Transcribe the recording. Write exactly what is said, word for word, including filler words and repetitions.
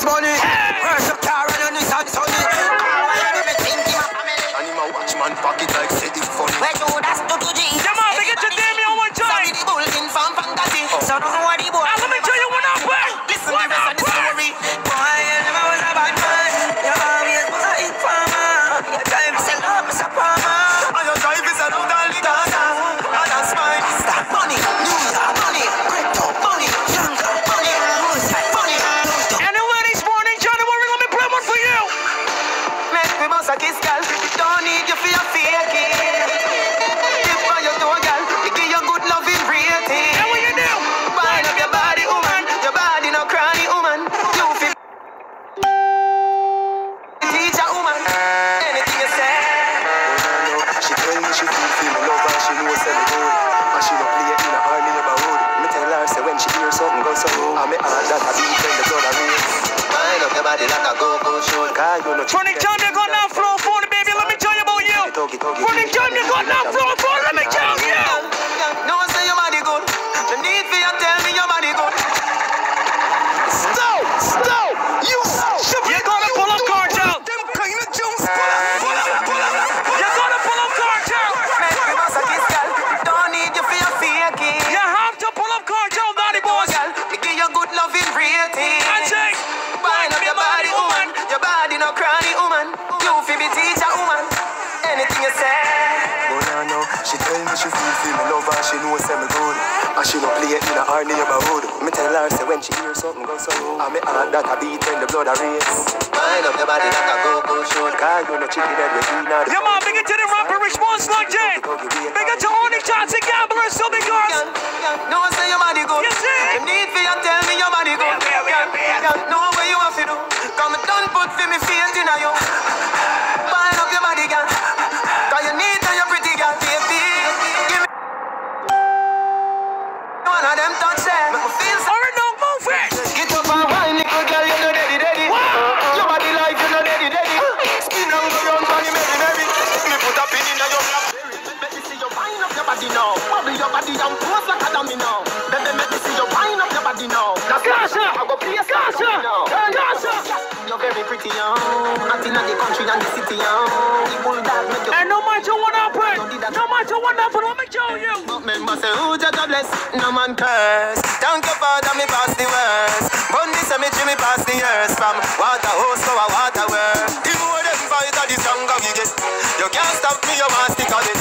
money. Where's your car and your Nissan Sunny? And him a watch man pocket like say it funny. Where you that's to G. Come on, make it to Damien one time. The bull in from Fantasy. So don't know what the boy. Let me tell you what I'm playing. Listen to the rest of the story. Boy, you never was a bad man. Your always was a hit farmer. Your drive is a love, Mister Palmer. And your drive is a loud and little star. And that's mine. Stop money, New York money, crypto money, younger money, moonshine money. And the ladies born in January, let me play one for you. Make me boss a kiss, girl. Don't need you for your fake it. Give for your door, girl. You give your good loving rating. And what you do? Wind up your body, woman. Your body no cranny, woman. You feel teacher, woman. Anything you say. She tell me she feel feel me love and she know say me good. And she no play in a army neighborhood. Me tell her say when she hear something go so. And me heart that a beat when the blood a race. Wind up your body like a go-go show. Cause you no From the time you got that flow for the baby, let me tell you about you. From the time you got that flow for, let me tell you. No one say your body good. No need for you tell me your body good. Stop! Stop! You stop! You're gonna pull up cartel. them kind of jumps pull up, pull up, pull up, pull You're gonna pull up cartel. Make me boss a kiss, girl. Don't need you for your fake it. You have to pull up cartel, daddy boys. Girl, me give you good loving rating. I say, Wind up your body, woman. Your body no cranny, woman. You fi be teacher, woman. Anything you say. But I know she tell me she feel feel me love and she know say me good. And she no play in a her neighborhood. Me tell her say when she hear something go so. And me heart that a beat when the blood a race. Wind up your body like a go-go show. Cause you no chicken head with me now. yeah, man, big it to the rapper response like that. Big it to all the shots and gamblers, so big girls. No one say your body good. You see? You need for you tell me your body good. Know what you have to do. Come done put for me faith in you. Wind up your body, girl. Cause you need and you're pretty, girl, baby. Give me one of them touch them. Make me feel so. Alright, no, move it. Get up and wine, little girl, you know daddy, daddy. Your body like you know daddy, daddy. Skin and go round for the merry, merry. Me put a pin in your black. Let me see you wind up your body now. Bubble your body and pose like a dummy now. Baby, let me see you wind up your body now. Gasha! I go play a Gasha! Gasha! You're very pretty, young. Not in the country and the city, young. The bulldog make you. And no matter what happen, no matter what happen, let me tell you. But member say, who just a bless? No man curse. Thank you, Father, me pass the worst. Run the cemetery, me pass the years. From water hose to a water well. The more them fight, the stronger we get. You can't stop me, you must stick on it.